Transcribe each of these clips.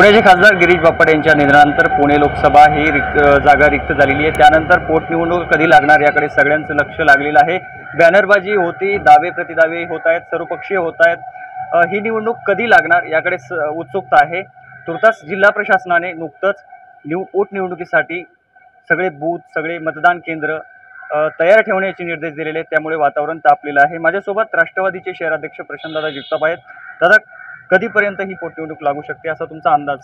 पुण्याचे खासदार गिरीश बापट यांच्या निधनानंतर पुणे लोकसभा ही जागा रिक्त झालेली आहे। त्यानंतर पोटनिवडणूक कधी लागणार याकडे सगळ्यांचं लक्ष लागलेलं आहे। बॅनरबाजी होती, दावे प्रतिदावे होत आहेत, सर्वपक्षीय होत आहेत। ही निवडणूक कधी लागणार याकडे उत्सुकता आहे। तुर्तास जिल्हा प्रशासनाने नुकतंच पोटनिवडणुकीसाठी सगळे बूथ, सगळे मतदान केंद्र तयार ठेवण्याचे निर्देश दिलेले आहेत। त्यामुळे वातावरण तापलेलं आहे। माझ्यासोबत राष्ट्रवादीचे शहराध्यक्ष प्रशांतदादा जगताप आहेत। दादा, कधीपर्यंत ही पोटनिवडणूक लागू शकते असा तुमचा अंदाज?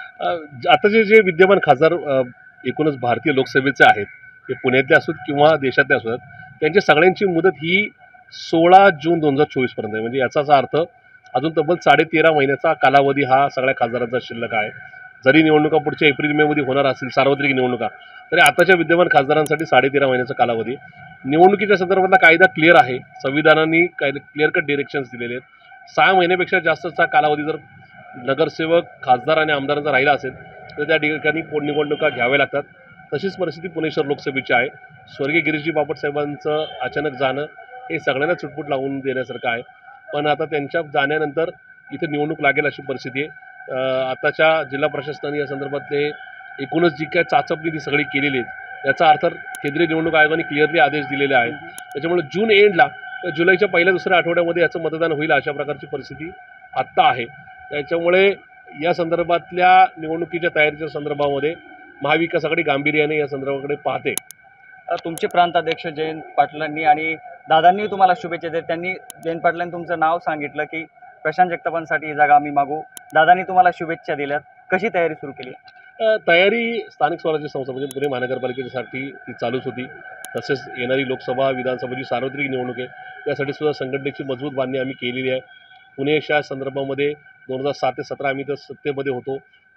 आता जे विद्यमान खासदार एकूणच भारतीय लोकसभेचे आहेत, ते पुण्यातले असोत किंवा देशातले असोत, त्यांच्या सगळ्यांची मुदत ही 16 जून 2024 पर्यंत आहे। म्हणजे याचाच अर्थ अजून तब्बल 13.5 महिन्याचा कालावधी हा सगळ्या खासदारांचा शिल्लक आहे। जरी निवडणुका पुढच्या एप्रिल मे मध्ये होणार असतील, सार्वत्रिक निवडणुका, तरी आताच्या विद्यमान खासदारांसाठी 13.5 महिन्याचा कालावधी। निवडणुकीच्या संदर्भातला कायदा क्लिअर आहे, संविधानाने क्लिअर कट डिरेक्शन्स दिलेले आहेत। 6 महिन्यापेक्षा जास्तचा कालावधी जर नगरसेवक, खासदार आणि आमदारांचा राहिला असेल तर त्या ठिकाणी पोटनिवडणुका घ्याव्या लागतात। तशीच परिस्थिती पुणे शहर लोकसभेची आहे। स्वर्गीय गिरीशजी बापट साहेबांचं अचानक जाणं हे सगळ्यांना चुटपुट लावून देण्यासारखं आहे। पण आता त्यांच्या जाण्यानंतर इथे निवडणूक लागेल अशी परिस्थिती आहे। आताच्या जिल्हा प्रशासनाने या संदर्भातले एकूणच जी काय चाचपणी ती सगळी केलेली आहे, याचा अर्थ केंद्रीय निवडणूक आयोगाने क्लिअरली आदेश दिलेले आहेत। त्याच्यामुळे जून एंडला, जुलैच्या पहिल्या दुसऱ्या आठवड्यामध्ये याचं मतदान होईल अशा प्रकारची परिस्थिती आत्ता आहे। त्याच्यामुळे या संदर्भातल्या निवडणुकीच्या तयारीच्या संदर्भामध्ये महाविकास आघाडी गांभीर्याने या संदर्भाकडे पाहते। तुमचे प्रांताध्यक्ष जयंत पाटलांनी आणि दादांनी तुम्हाला शुभेच्छा दिल्या। त्यांनी, जयंत पाटलांनी तुमचं नाव सांगितलं की प्रशांत जगतापांसाठी ही जागा आम्ही मागू। दादांनी तुम्हाला शुभेच्छा दिल्यात, कशी तयारी सुरू केली? तयारी स्थानिक स्वराज्य संस्था म्हणजे पुणे महानगरपालिकेसाठी ती चालूच होती। तसेच येणारी लोकसभा, विधानसभेची सार्वत्रिक निवडणूक आहे, त्यासाठी सुद्धा संघटनेची मजबूत बांधणी आम्ही केलेली आहे। पुणे शहर संदर्भामध्ये 2007 ते 17 आम्ही तर सत्तेमध्ये होतो।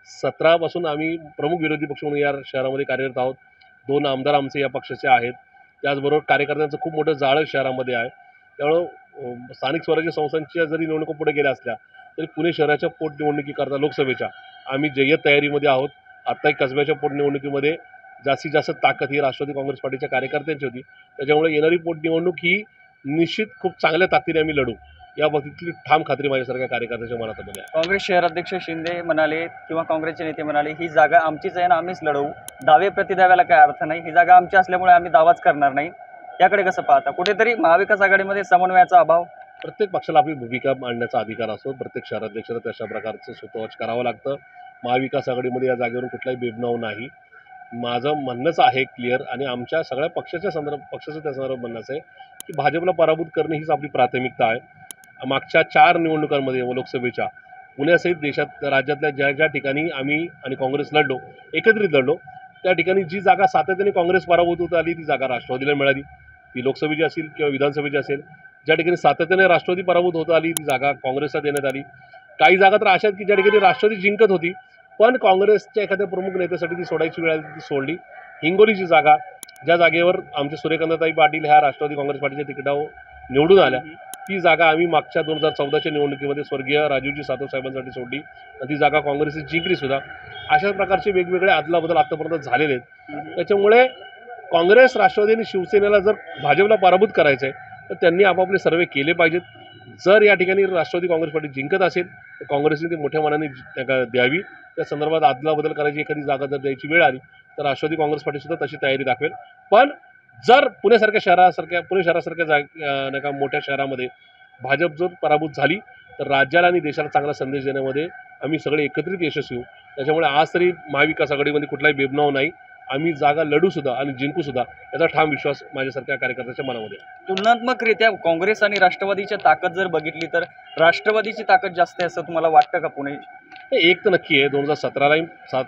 17 पासून आम्ही प्रमुख विरोधी पक्ष म्हणून या शहरामध्ये कार्यरत आहोत। 2 आमदार आमचे या पक्षाचे आहेत। त्याचबरोबर कार्यकर्त्यांचं खूप मोठं जाळं शहरामध्ये आहे। त्यामुळं स्थानिक स्वराज्य संस्थांच्या जरी निवडणुका पुढे गेल्या असल्या तरी पुणे शहराच्या पोटनिवडणुकीकरता लोकसभेच्या आम्ही जय्यत तयारीमध्ये आहोत। आत्ताही कसब्याच्या पोटनिवडणुकीमध्ये जास्तीत जास्त ताकद ही राष्ट्रवादी काँग्रेस पार्टीच्या कार्यकर्त्यांची होती। त्याच्यामुळे येणारी पोटनिवडणूक ही निश्चित खूप चांगल्या ताकदीने आम्ही लढू, या बाबतीतली ठाम खात्री माझ्यासारख्या कार्यकर्त्याच्या मनामध्ये आहे। काँग्रेस शहराध्यक्ष शिंदे म्हणाले किंवा काँग्रेसचे नेते म्हणाले, ही जागा आमचीच आहे ना, आम्हीच लढवू, दावे प्रतिदाव्याला काय अर्थ नाही, ही जागा आमची असल्यामुळे आम्ही दावाच करणार नाही। याकडे कसं पाहता? कुठेतरी महाविकास आघाडीमध्ये समन्वयाचा अभाव? प्रत्येक पक्षाला आपली भूमिका मांडण्याचा अधिकार असतो। प्रत्येक शहराध्यक्षाला तशा प्रकारचं स्वतःच करावं लागतं। महाविकास आघाडीमध्ये या जागेवरून कुठलाही बेबनाव नाही। माझं म्हणणंच आहे क्लिअर, आणि आमच्या सगळ्या पक्षाचं त्या संदर्भात म्हणणंच आहे की भाजपला पराभूत करणे हीच आपली प्राथमिकता आहे। मागच्या 4 निवडणुकांमध्ये लोकसभेच्या पुण्यासहित देशात, राज्यातल्या ज्या ज्या ठिकाणी आम्ही आणि काँग्रेस लढलो, एकत्रित लढलो, त्या ठिकाणी जी जागा सातत्याने काँग्रेस पराभूत होत आली ती जागा राष्ट्रवादीला मिळाली। ती लोकसभेची असेल किंवा विधानसभेची असेल, ज्या ठिकाणी सातत्याने राष्ट्रवादी पराभूत होत आली ती जागा काँग्रेसला देण्यात आली। काही जागा तर अशा आहेत की ज्या ठिकाणी राष्ट्रवादी जिंकत होती पण काँग्रेसच्या एखाद्या प्रमुख नेत्यासाठी ती सोडायची वेळ आली, ती सोडली। हिंगोलीची जागा, ज्या जागेवर आमच्या सूर्यकांताताई पाटील ह्या राष्ट्रवादी काँग्रेस पार्टीच्या तिकिटावर निवडून आल्या, ती जागा आम्ही मागच्या 2014च्या निवडणुकीमध्ये स्वर्गीय राजीवजी सातव साहेबांसाठी सोडली आणि ती जागा काँग्रेसने जिंकली सुद्धा। अशा प्रकारचे वेगवेगळे अदलाबदल आतापर्यंत झालेले आहेत। त्याच्यामुळे काँग्रेस, राष्ट्रवादी आणि शिवसेनेला जर भाजपला पराभूत करायचं आहे तर त्यांनी आपापले सर्वे केले पाहिजेत। जर या ठिकाणी राष्ट्रवादी काँग्रेस पार्टी जिंकत असेल तर काँग्रेसने ती मोठ्या मनाने द्यावी। त्या संदर्भात अदलाबदल करायची एखादी जागा जर द्यायची वेळ आली तर राष्ट्रवादी काँग्रेस पार्टीसुद्धा तशी तयारी दाखवेल। पण जर पुणे शहरासारख्या नाही का मोठ्या शहरामध्ये भाजप जर पराभूत झाली तर राज्याला आणि देशाला चांगला संदेश देण्यामध्ये आम्ही सगळे एकत्रित यशस्वी होऊ। त्याच्यामुळे आज तरी महाविकास आघाडीमध्ये कुठलाही बेबनाव नाही, आम्ही जागा लढूसुद्धा आणि जिंकूसुद्धा, याचा ठाम विश्वास माझ्यासारख्या कार्यकर्त्याच्या मनामध्ये आहे। तुलनात्मकरित्या काँग्रेस आणि राष्ट्रवादीची ताकद जर बघितली तर राष्ट्रवादीची ताकद जास्त आहे असं तुम्हाला वाटतं का? पुणे एक तर नक्की आहे, 2017ला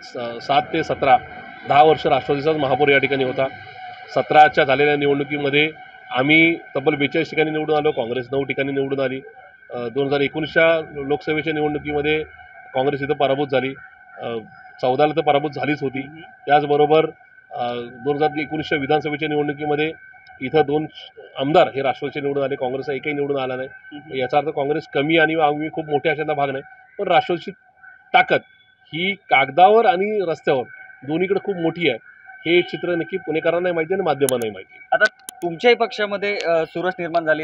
7 ते 17 10 वर्ष राष्ट्रवादीचाच महापौर या ठिकाणी होता। 17च्या झालेल्या निवडणुकीमध्ये आम्ही तब्बल 42 ठिकाणी निवडून आलो, काँग्रेस 9 ठिकाणी निवडून आली। 2019च्या लोकसभेच्या निवडणुकीमध्ये काँग्रेस इथं पराभूत झाली, 14ला तर पराभूत झालीच होती। त्याचबरोबर 2019च्या विधानसभेच्या निवडणुकीमध्ये इथं 2 आमदार हे राष्ट्रवादीचे निवडून आले, काँग्रेसचा एकही निवडून आला नाही। याचा अर्थ काँग्रेस कमी आणि आम्ही खूप मोठ्या अशाचा भाग नाही, पण राष्ट्रवादीची ताकद ही कागदावर आणि रस्त्यावर दोन्हीकडे खूप मोठी आहे। हे चित्र नक्की पुणेकरांनाही माहिती आणि माध्यमांनाही माहिती। आता तुमच्याही पक्षामध्ये सुरस निर्माण झाली आहे,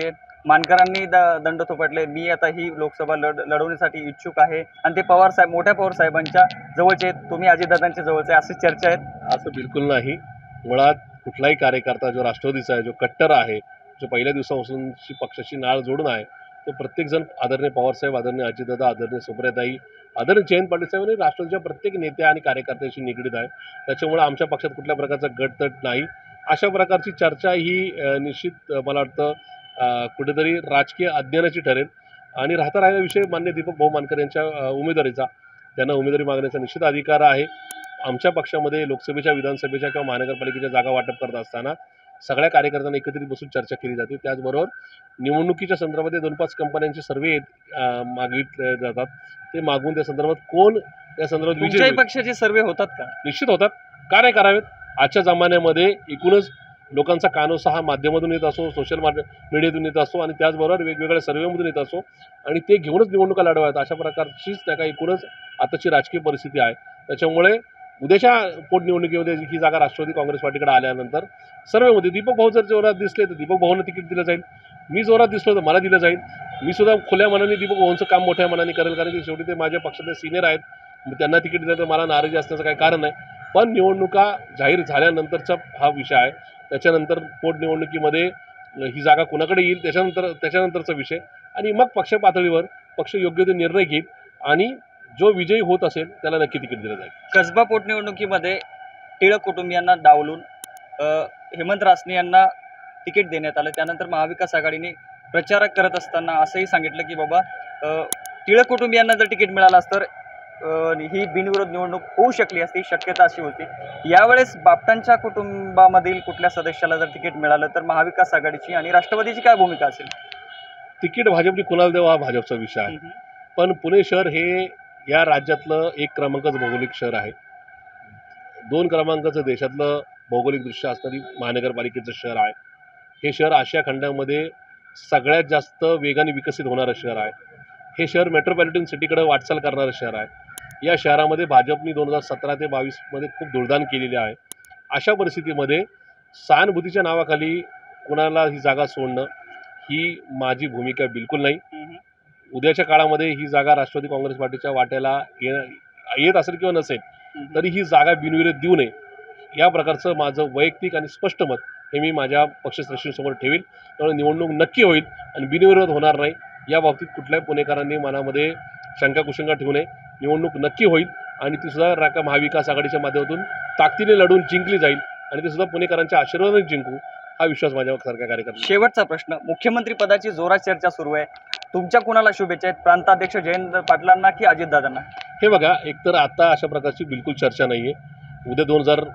मानकरांनी दंड थोपटले, मी आता ही लोकसभा लढवण्यासाठी इच्छुक आहे आणि ते पवार साहेब, मोठ्या पवार साहेबांच्या जवळचे आहेत, तुम्ही अजितदादांच्या जवळचे, अशी चर्चा आहेत. असं बिलकुल नाही. मुळात कुठलाही कार्यकर्ता जो राष्ट्रवादीचा आहे, जो कट्टर आहे, जो पहिल्या दिवसापासूनची पक्षाची नाळ जोडून आहे, तो प्रत्येकजण आदरणीय पवारसाहेब, आदरणीय अजितदादा, आदरणीय सुप्रियाताई, आदरणीय जयंत पाटील साहेब आणि राष्ट्रवादीच्या प्रत्येक नेत्या आणि कार्यकर्त्याशी निगडीत आहे. त्याच्यामुळे आमच्या पक्षात कुठल्या प्रकारचा गटतट नाही. अशा प्रकारची चर्चा ही निश्चित मला वाटतं कुठेतरी राजकीय अज्ञानाची ठरेल. आणि राहिला विषय मान्य दीपक भाऊ मानकर यांच्या उमेदवारीचा, त्यांना उमेदवारी मागण्याचा निश्चित अधिकार आहे. आमच्या पक्षामध्ये लोकसभेच्या, विधानसभेच्या किंवा महानगरपालिकेच्या जागा वाटप करत असताना सगळ्या कार्यकर्त्यांना एकत्रित बसून चर्चा केली जाते. त्याचबरोबर निवडणुकीच्या संदर्भात 2-5 कंपन्यांचे सर्वे मागितले जातात. ते मागून त्या संदर्भात कोण त्या संदर्भात विजय पक्षाचे सर्वे होतात का? निश्चित होतात. का नाही करावेत? आजच्या जमान्यामध्ये एकूणच लोकांचा कानोसा हा माध्यमातून येत असो, सोशल मीडियातून येत असो आणि त्याचबरोबर वेगवेगळ्या सर्वेमधून येत असो आणि ते घेऊनच निवडणुका लढवायत. अशा प्रकारचीच त्या का एकूणच आताची राजकीय परिस्थिती आहे. त्याच्यामुळे उद्याच्या पोटनिवडणुकीमध्ये ही जागा राष्ट्रवादी काँग्रेस पार्टीकडे आल्यानंतर सर्वेमध्ये दीपक भाऊ जर जोरात दिसले तर दीपक भाऊंना तिकीट दिलं जाईल, मी जोरात दिसलो तर मला दिलं जाईल. मी सुद्धा खुल्या मनाने दीपक भाऊंचं काम मोठ्या मनाने करेल, कारण की शेवटी ते माझ्या पक्षातले सिनियर आहेत. त्यांना तिकीट दिलं तर मला नाराजी असण्याचं काही कारण नाही. पण निवडणुका जाहीर झाल्यानंतरचा हा विषय आहे. त्याच्यानंतर पोटनिवडणुकीमध्ये ही जागा कुणाकडे येईल त्याच्यानंतरचा विषय आणि मग पक्ष पातळीवर पक्ष योग्य ते निर्णय घेईल आणि जो विजयी होत असेल त्याला नक्की तिकीट दिलं जाईल. कसबा पोटनिवडणुकीमध्ये टिळक कुटुंबियांना डावलून हेमंत रासने यांना तिकीट देण्यात आलं. त्यानंतर महाविकास आघाडीने प्रचार करत असताना असंही सांगितलं की बाबा टिळक कुटुंबियांना जर तिकीट मिळालं तर ही बिनविरोध निवडणूक होऊ शकली असती, शक्यता अशी होती. यावेळेस बापटांच्या कुटुंबामधील कुठल्या सदस्याला जर तिकीट मिळालं तर महाविकास आघाडीची आणि राष्ट्रवादीची काय भूमिका असेल? तिकीट भाजपने कुणाला देवा हा भाजपचा विषय आहे. पण पुणे शहर हे या राज्यातलं 1 क्रमांकाचं भौगोलिक शहर आहे. 2 क्रमांकाचं देशातलं भौगोलिकदृष्ट्या असणारी महानगरपालिकेचं शहर आहे. हे शहर आशिया खंडामध्ये सगळ्यात जास्त वेगाने विकसित होणारं शहर आहे. हे शहर मेट्रोपॉलिटन सिटीकडे वाटचाल करणारं शहर आहे. या शहरामध्ये भाजपने 2017 ते 22मध्ये खूप दुर्दान केलेले आहे. अशा परिस्थितीमध्ये सहानुभूतीच्या नावाखाली कुणाला ही जागा सोडणं ही माझी भूमिका बिलकुल नाही. उद्याच्या काळामध्ये ही जागा राष्ट्रवादी काँग्रेस पार्टीच्या वाट्याला येत असेल किंवा नसेल तरी ही जागा बिनविरोध देऊ नये, या प्रकारचं माझं वैयक्तिक आणि स्पष्ट मत हे मी माझ्या पक्षश्रेष्ठींसमोर ठेवील. त्यामुळे निवडणूक नक्की होईल आणि बिनविरोध होणार नाही. या बाबतीत कुठल्याही पुणेकरांनी मनामध्ये शंका कुशंका ठेवू नये. निवडणूक नक्की होईल आणि ती सुद्धा महाविकास आघाडीच्या माध्यमातून ताकदीने लढून जिंकली जाईल आणि ते सुद्धा पुणेकरांच्या आशीर्वादाने जिंकू, हा विश्वास माझ्यासारख्या कार्यकर्त्यांना. शेवटचा प्रश्न, मुख्यमंत्री पदाची जोरात चर्चा सुरू आहे. तुमच्या कुणाला शुभेच्छा आहेत, प्रांताध्यक्ष जयंत पाटलांना की अजितदादांना? हे बघा, एकतर आता अशा प्रकारची बिलकुल चर्चा नाही आहे. उद्या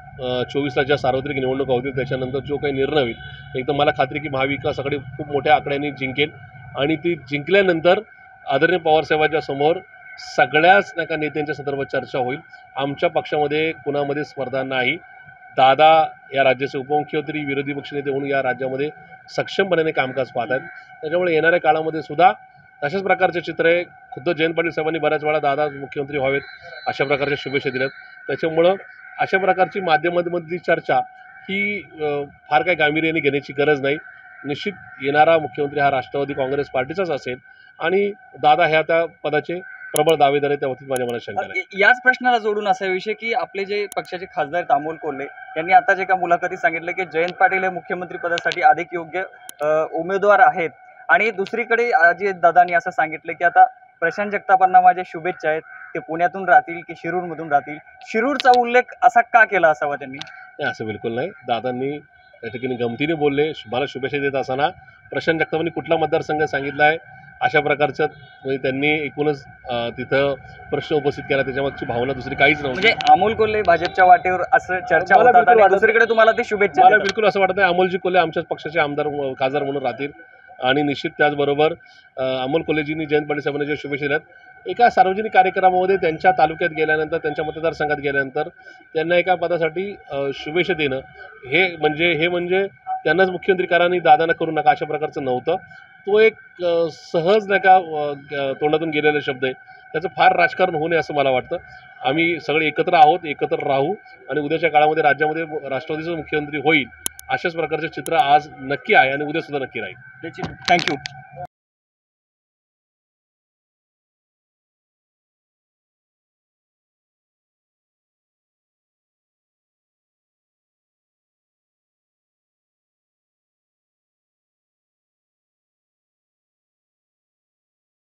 2024ला ज्या सार्वत्रिक निवडणुका होतील त्याच्यानंतर जो काही निर्णय होईल, एकदम मला खात्री की महाविकास आघाडी खूप मोठ्या आकड्याने जिंकेल आणि ती जिंकल्यानंतर आदरणीय पवारसाहेबांच्या समोर सगळ्याच नका नेत्यांच्या संदर्भात चर्चा होईल. आमच्या पक्षामध्ये कुणामध्ये स्पर्धा नाही. दादा या राज्याचे उपमुख्यमंत्री, विरोधी पक्षनेते म्हणून या राज्यामध्ये सक्षमपणे कामकाज पाहत आहेत. त्याच्यामुळे येणाऱ्या काळामध्ये सुद्धा अशाच प्रकारचे चित्र आहे. खुद्द जयंत पाटील साहेबांनी बऱ्याच वेळा दादा मुख्यमंत्री व्हावेत अशा प्रकारच्या शुभेच्छा दिल्यात. त्याच्यामुळं अशा प्रकारची माध्यमांमधली चर्चा ही फार काही गांभीर्याने घेण्याची गरज नाही. निश्चित येणारा मुख्यमंत्री हा राष्ट्रवादी काँग्रेस पार्टीचाच असेल आणि दादा ह्या त्या पदाचे प्रबळ दावेदार आहे. त्या बाबतीत माझ्या मनात शंका नाही. याच प्रश्नाला जोडून असा विषय की आपले जे पक्षाचे खासदार आहेत अमोल कोल्हे यांनी आताच एका मुलाखतीत सांगितलं की जयंत पाटील हे मुख्यमंत्री पदासाठी अधिक योग्य उमेदवार आहेत आणि दुसरीकडे अजितदादांनी असं सांगितलं की आता प्रशांत जगतापांना माझ्या शुभेच्छा आहेत, ते पुण्यातून राहतील की शिरूरमधून राहतील. शिरूरचा उल्लेख असा का केला असावा त्यांनी? नाही, असं बिलकुल नाही. दादांनी त्या ठिकाणी गमतीने बोलले. मला शुभेच्छा देत असताना प्रशांत जगतापांनी कुठला मतदारसंघ सांगितला आहे अशा प्रकारचं म्हणजे त्यांनी एकूणच तिथं प्रश्न उपस्थित केला. त्याच्यामागची भावना दुसरी काहीच नव्हती. म्हणजे अमोल कोल्हे भाजपच्या वाटेवर असं चर्चा होतात आणि दुसरीकडे तुम्हाला ते शुभेच्छा? मला बिलकुल असं वाटत नाही. अमोलजी कोल्हे आमच्याच पक्षाचे आमदार खासदार म्हणून राहतील आणि निश्चित त्याचबरोबर अमोल कोल्हेजींनी जयंत पाटील साहेबांना ज्या शुभेच्छा दिल्यात, एका सार्वजनिक कार्यक्रमामध्ये त्यांच्या तालुक्यात गेल्यानंतर, त्यांच्या मतदारसंघात गेल्यानंतर त्यांना एका पदासाठी शुभेच्छा देणं हे म्हणजे त्यांनाच मुख्यमंत्री करा आणि दादांना करू नका अशा प्रकारचं नव्हतं. तो एक सहज नाही का तोंडातून गेलेला शब्द आहे. त्याचं फार राजकारण होऊ नये असं मला वाटतं. आम्ही सगळे एकत्र आहोत, एकत्र राहू आणि उद्याच्या काळामध्ये राज्यामध्ये राष्ट्रवादीचं मुख्यमंत्री होईल अशाच प्रकारचे चित्र आज नक्की आहे आणि उद्या सुद्धा नक्की राहील. थँक्यू.